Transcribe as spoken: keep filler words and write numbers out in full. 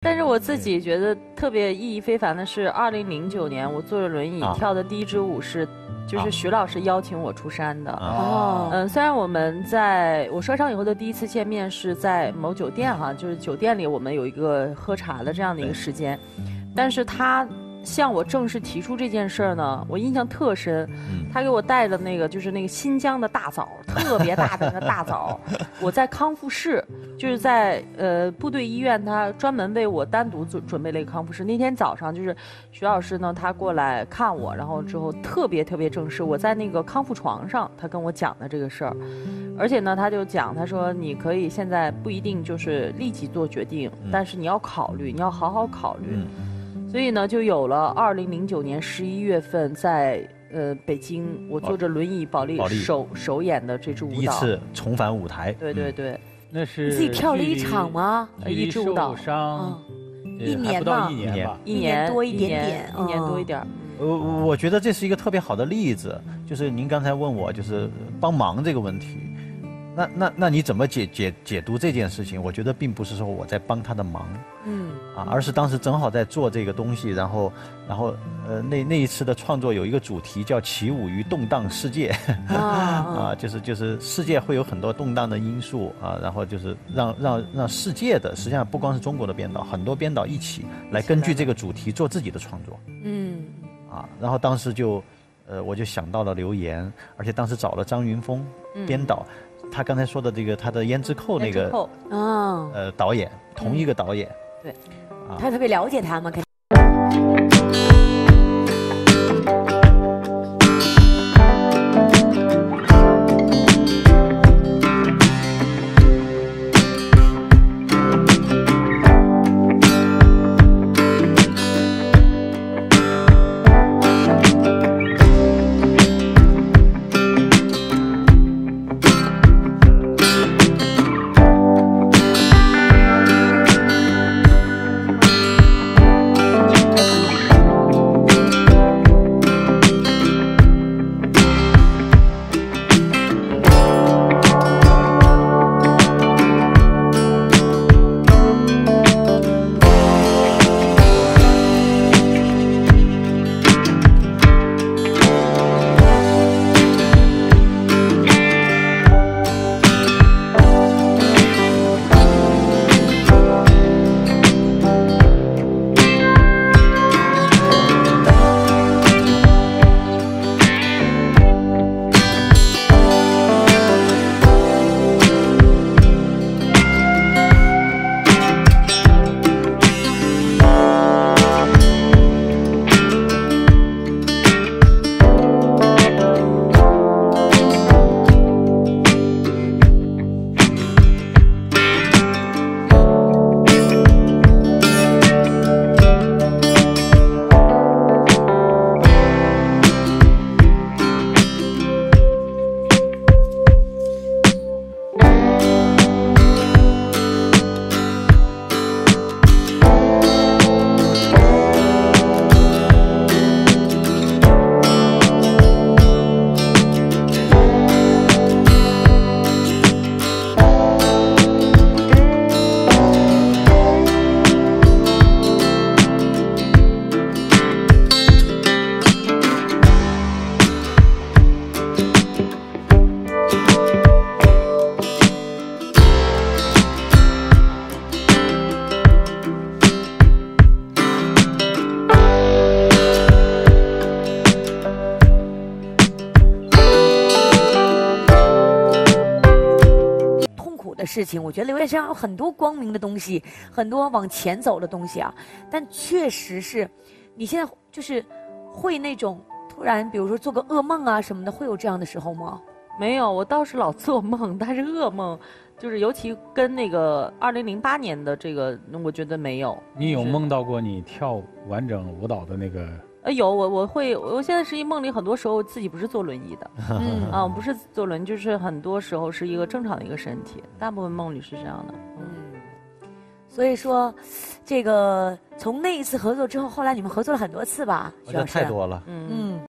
但是我自己觉得特别意义非凡的是，二零零九年我坐着轮椅跳的第一支舞是，就是徐老师邀请我出山的。哦，嗯，虽然我们在我摔伤以后的第一次见面是在某酒店哈，就是酒店里我们有一个喝茶的这样的一个时间，但是他向我正式提出这件事儿呢，我印象特深。他给我带了那个就是那个新疆的大枣，特别大的那个大枣。我在康复室，就是在呃部队医院，他专门为我单独准准备了一个康复室。那天早上就是徐老师呢，他过来看我，然后之后特别特别正式。我在那个康复床上，他跟我讲的这个事儿，而且呢，他就讲，他说你可以现在不一定就是立即做决定，但是你要考虑，你要好好考虑。所以呢，就有了二零零九年十一月份在呃北京，我坐着轮椅保利首首演的这支舞蹈， 第一次重返舞台。 对对对， 那是你自己跳了一场吗？ 一支舞蹈， 伤一年吧， 一年吧， 一年多一点点， 一年多一点。 呃，我觉得这是一个特别好的例子，就是您刚才问我就是帮忙这个问题。那那那你怎么解解解读这件事情？我觉得并不是说我在帮他的忙，嗯，啊，而是当时正好在做这个东西，然后然后呃那那一次的创作有一个主题叫起舞于动荡世界，啊, 啊就是就是世界会有很多动荡的因素啊，然后就是让让让世界的实际上不光是中国的编导，很多编导一起来根据这个主题做自己的创作，嗯，啊，然后当时就呃我就想到了刘岩，而且当时找了张云峰编导。嗯，他刚才说的这个他的胭脂扣那个，嗯，呃，导演同一个导演， 对，啊，他特别了解他嘛，肯定。事情，我觉得刘烨身上有很多光明的东西，很多往前走的东西啊。但确实是，你现在就是会那种突然，比如说做个噩梦啊什么的，会有这样的时候吗？ 没有，我倒是老做梦，但是噩梦就是尤其跟那个二零零八年的这个，我觉得没有。 你有梦到过你跳完整舞蹈的那个？ 呃，有，我我会，我现在是一梦里，很多时候自己不是坐轮椅的，嗯啊，不是坐轮，就是很多时候是一个正常的一个身体，大部分梦里是这样的。嗯， 所以说，这个从那一次合作之后，后来你们合作了很多次吧？ 我觉得太多了。嗯。